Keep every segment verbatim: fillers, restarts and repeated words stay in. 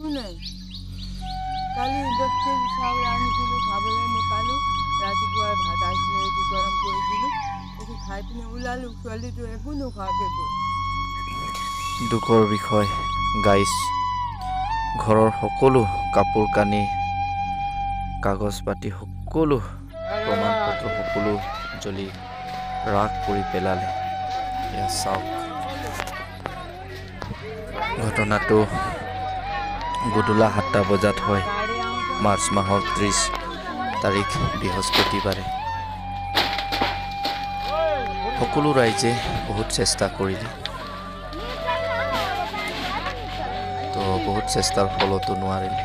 নাই কালি দহ কেজি চাউল আনিছিলোঁ খাবলৈ নাপালোঁ ৰাতিপুৱাই ভাত আছিলে এইটো গৰম কৰি দিলোঁ এইটো খাই পিনে ওলালোঁ ছোৱালীটো একো নোখোৱাকৈ গ'ল দুখৰ বিষয় গাইছ ঘৰৰ সকলো কাপোৰ কানি কাগজ পাতি সকলো প্ৰমাণ পত্ৰ সকলো জ্বলি ৰাখ কৰি পেলালে এয়া চাওক ঘটনাটো গধূলা সাতটা বজাত হয় মাৰ্চ মাহৰ ত্ৰিছ তাৰিখ বৃহস্পতিবাৰে সকলো ৰাইজে বহুত চেষ্টা কৰিলে তো বহুত চেষ্টাৰ ফলতো নোৱাৰিলে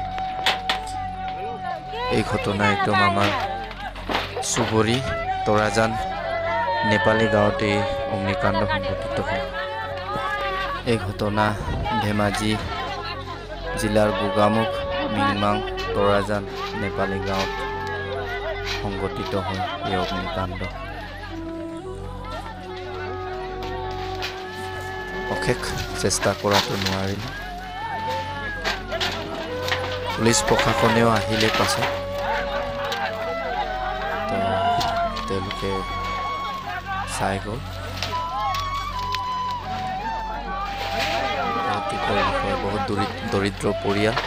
এই ঘটনা একদম আমাৰ চুবুৰী তৰাজান নেপালী গাঁৱতে অগ্নিকাণ্ড সংঘটিত হয় এই ঘটনা ধেমাজি জিলাৰ গোগামুখ মিংমাং তৰাজান নেপালী গাঁৱত সংঘটিত হয় এই অগ্নিকাণ্ড অশেষ চেষ্টা কৰাটো নোৱাৰিলে পুলিচ প্ৰশাসনেও আহিলে পাছত তেওঁলোকে চাই গ'ল বহুত দৰিদ্ৰ পৰিয়াল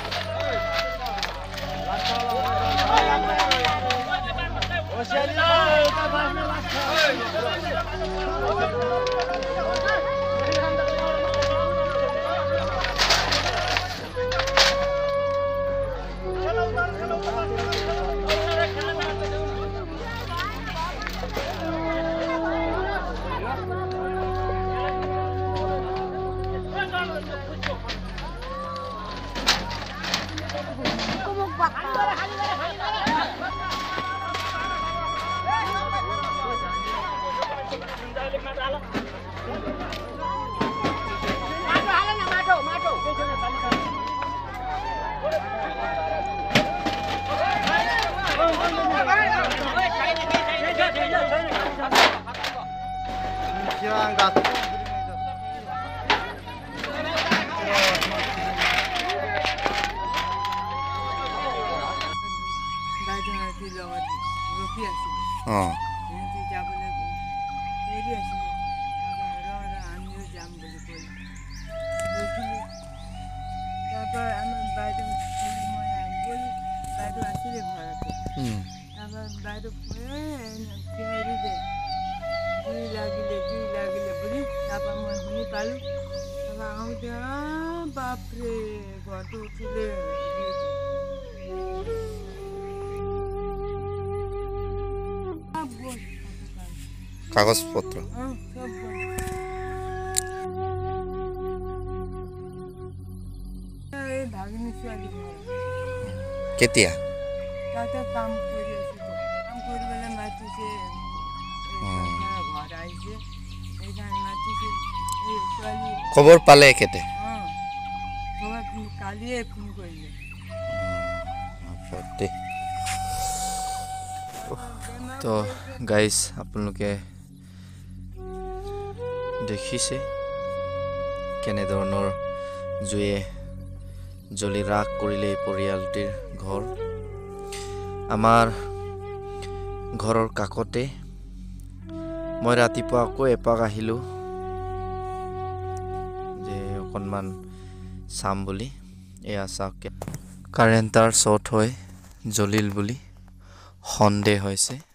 Oh. কাগজ পত্ৰ কেতিয়া তাতে কাম কৰি আছে কাম কৰিবলৈ মাতিছে ঘৰ আহিছে এইকাৰণে মাতিছে এই ছোৱালী খবৰ পালে এখেতে খবৰ কালিয়ে ফোন কৰিলে তো গাইজ আপোনালোকে দেখিছে কেনেধৰণৰ জুয়ে জ্বলি ৰাখ কৰিলে এই পৰিয়ালটিৰ ঘৰ আমাৰ ঘৰৰ কাষতে মই ৰাতিপুৱা আকৌ এপাক আহিলোঁ যে অকণমান চাম বুলি এয়া চাওক কাৰেণ্টাৰ শ্বৰ্ট হৈ জ্বলিল বুলি সন্দেহ হৈছে